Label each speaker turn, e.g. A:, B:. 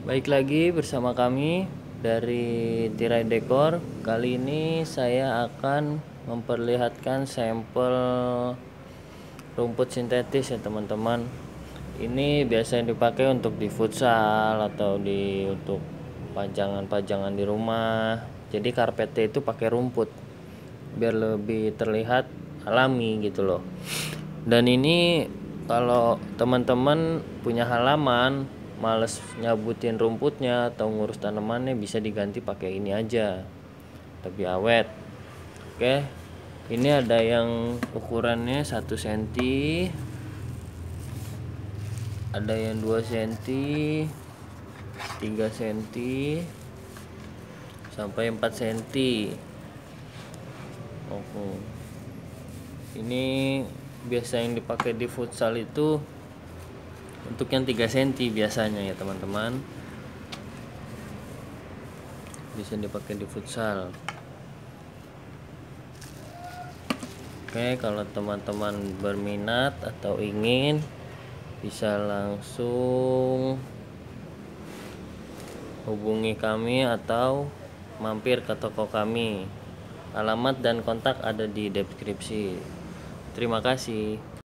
A: Baik lagi bersama kami dari Tirai Dekor. Kali ini saya akan memperlihatkan sampel rumput sintetis ya teman-teman. Ini biasa yang dipakai untuk di futsal atau untuk pajangan-pajangan di rumah. Jadi karpetnya itu pakai rumput biar lebih terlihat alami gitu loh. Dan ini kalau teman-teman punya halaman males nyabutin rumputnya atau ngurus tanamannya, bisa diganti pakai ini aja, lebih awet. Oke, ini ada yang ukurannya 1 cm, ada yang 2 cm, 3 cm, sampai 4 cm. Oke, ini biasa yang dipakai di futsal itu untuk yang 3 cm biasanya ya teman-teman, bisa dipakai di futsal. Oke, kalau teman-teman berminat atau ingin, bisa langsung hubungi kami atau mampir ke toko kami. Alamat dan kontak ada di deskripsi. Terima kasih.